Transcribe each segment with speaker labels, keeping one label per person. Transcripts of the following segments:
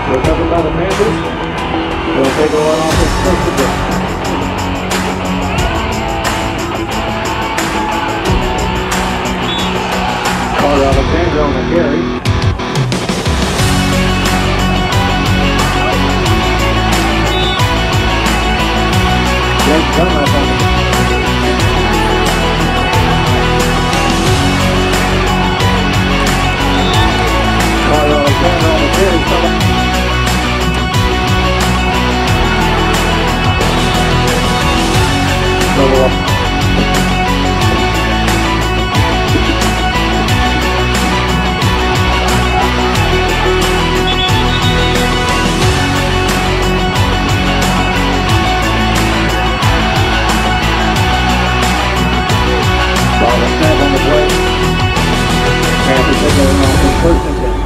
Speaker 1: Recovered by the Panthers. They'll take a run off his first attempt. Carter Alexander on the carry. Jake Conway on the Carter Alexander on the carry. Double up. Ball snap on the play. Panthers take over on the first and 10.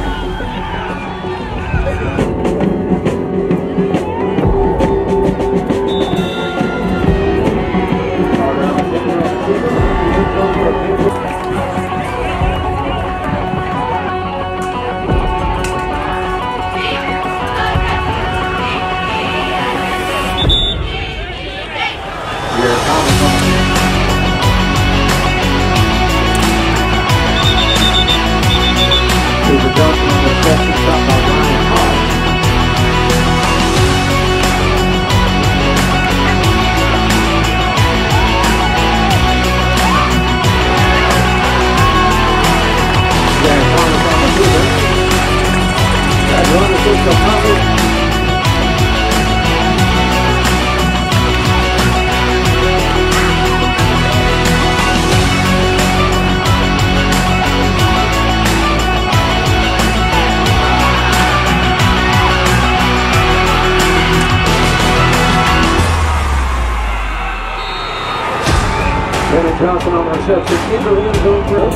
Speaker 1: Johnson on the reception into the end zone for a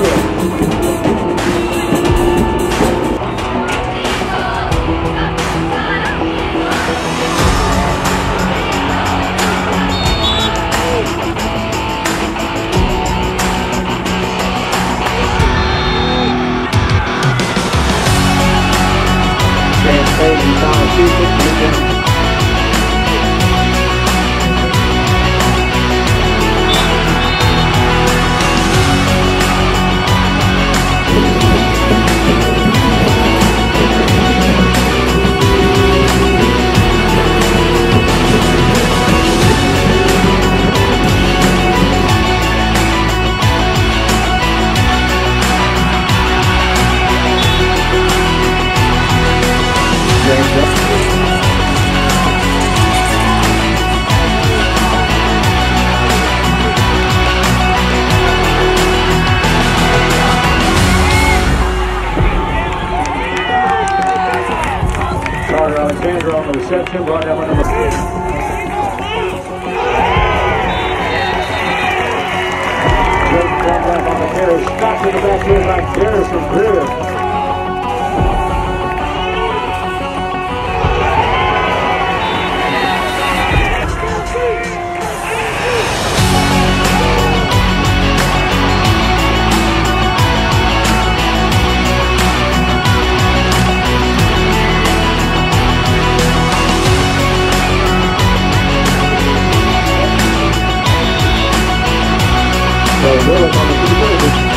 Speaker 1: Alexander on the reception, brought down number 3. Jake Conway on the carry, stopped in the back end by Garrison Greer. Willis on the 2-30.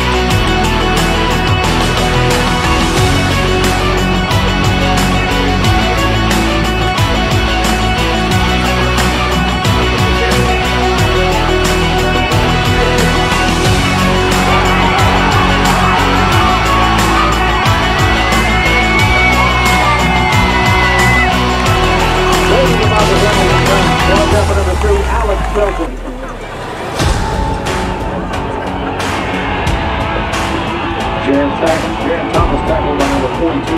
Speaker 1: Number 3, Alex Belton. Jaron Thomas tackled by number 42.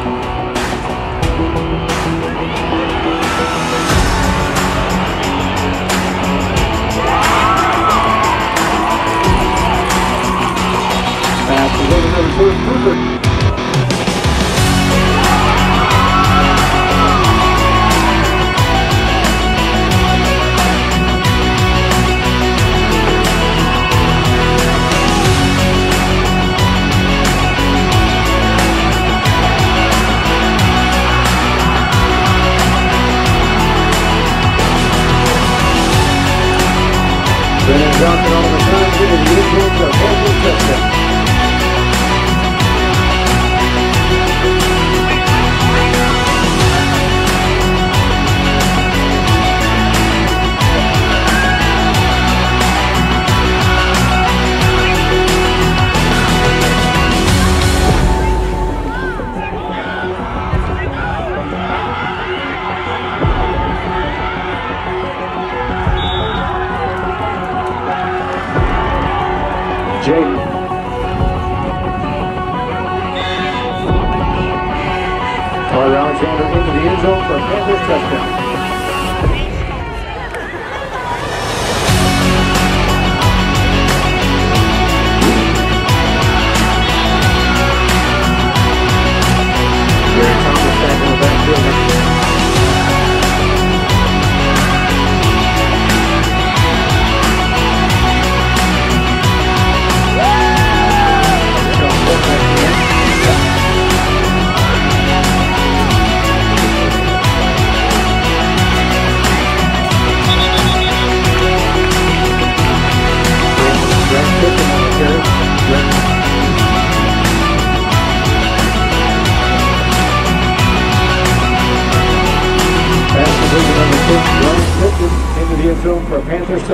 Speaker 1: Pass is over number 2, Cooper. Alexander into the end zone for a Panthers touchdown. Gary Thomas back in the backfield. Into the end zone for a Panthers